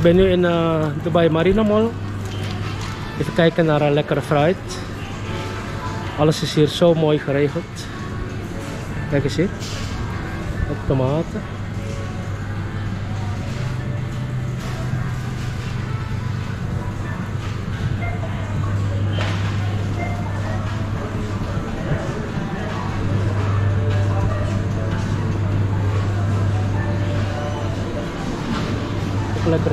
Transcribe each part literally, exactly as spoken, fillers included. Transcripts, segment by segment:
ben nu in uh, Dubai Marina Mall. Even kijken naar een lekkere fruit. Alles is hier zo mooi geregeld. Kijk eens hier. Ook tomaten. Lekker.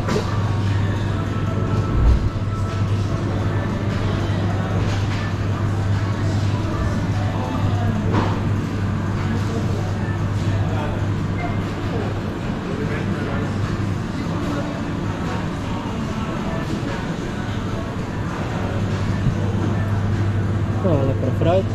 Oh, lekker fruit.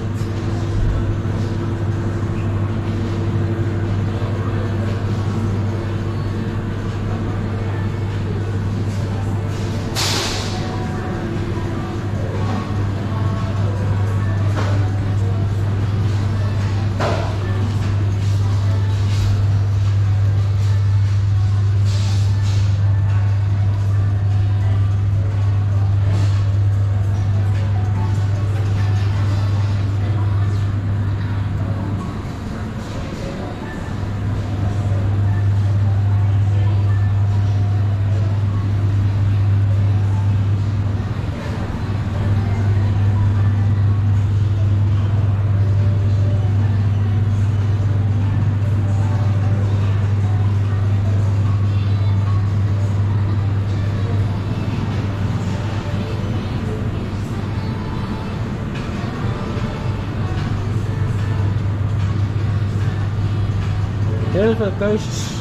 Heel veel keuzes.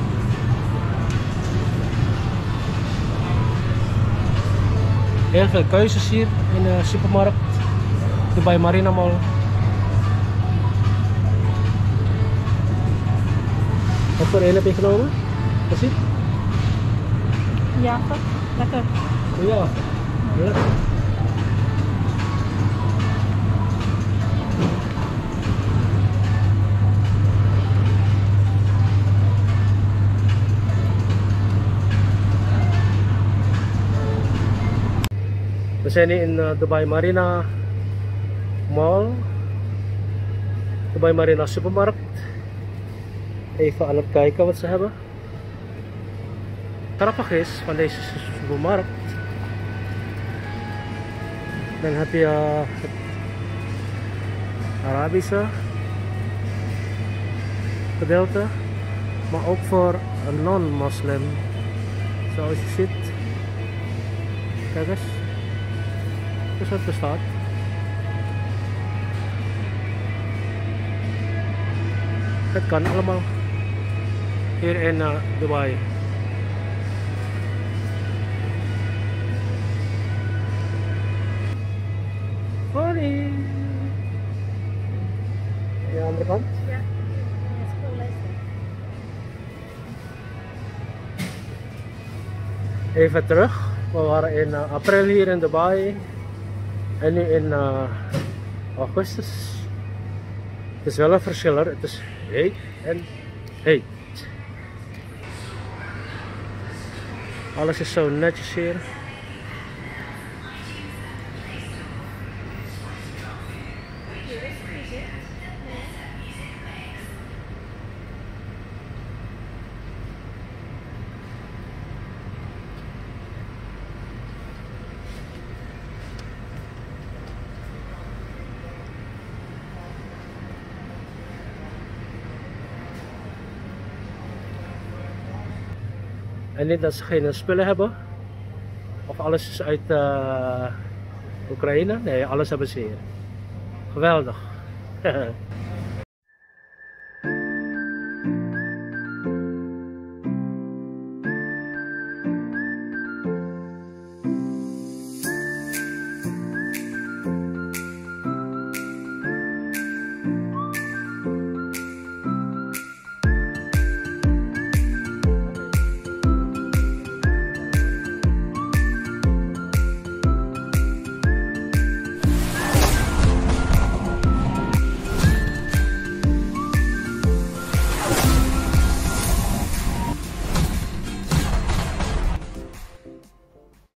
Heel veel keuzes hier in de supermarkt. Dubai Marina Mall. Wat voor een heb je genomen? Wat zie je? Ja, lekker. Ja, lekker. We zijn nu in uh, Dubai Marina Mall, Dubai Marina Supermarkt. Even aan het kijken wat ze hebben. Grappig is van deze supermarkt, dan heb je uh, het Arabische gedeelte, maar ook voor een non-moslim, zoals je ziet. Kijk eens. Dus wat bestaat. Het kan allemaal hier in uh, Dubai. Funny. De andere kant? Ja, even terug. We waren in uh, april hier in Dubai. En nu in uh, augustus. Het is wel een verschil. Het is heet en heet. Alles is zo netjes hier. En niet dat ze geen spullen hebben. Of alles is uit uh, Oekraïne. Nee, alles hebben ze hier. Geweldig.